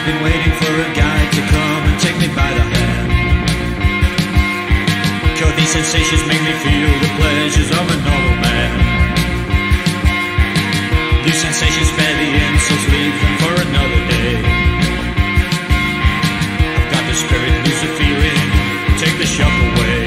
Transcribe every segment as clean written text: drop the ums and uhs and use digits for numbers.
been waiting for a guide to come and take me by the hand. Cure these sensations, make me feel the pleasures of a normal man. These sensations spare the insults, leave them for another day. I've got the spirit, lose the feeling, take the shock away.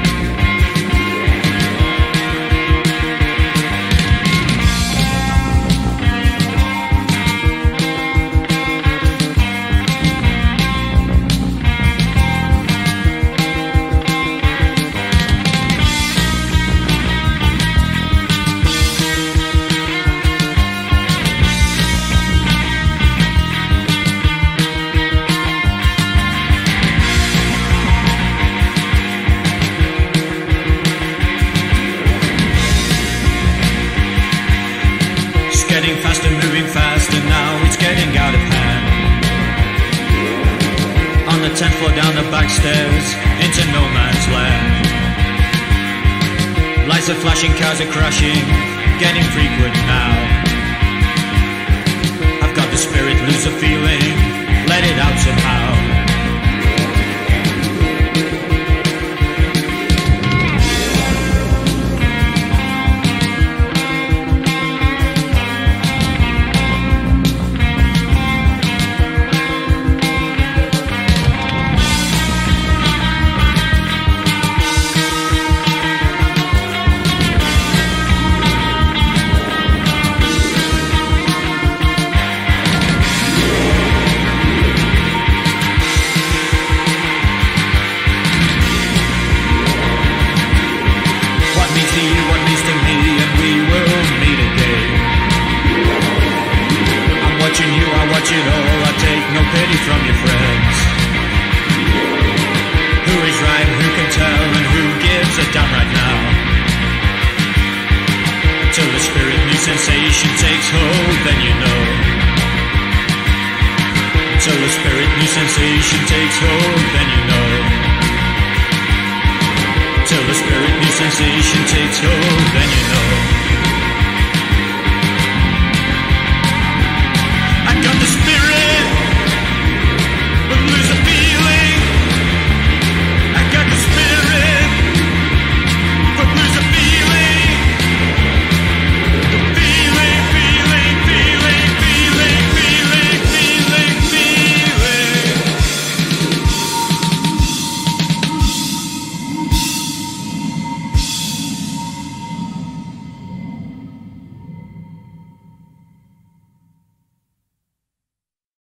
Getting faster, moving faster, now it's getting out of hand. On the 10th floor, down the back stairs, into no man's land. Lights are flashing, cars are crashing, getting frequent now. I've got the spirit, lose the feeling, let it out somehow. What means to me, and we will meet again. I'm watching you, I watch it all, I take no pity from your friends. Who is right, who can tell, and who gives a damn right now? Until the spirit new sensation takes hold, then you know. Until the spirit new sensation takes hold, then you know. Till the spirit new sensation takes hold, then you know.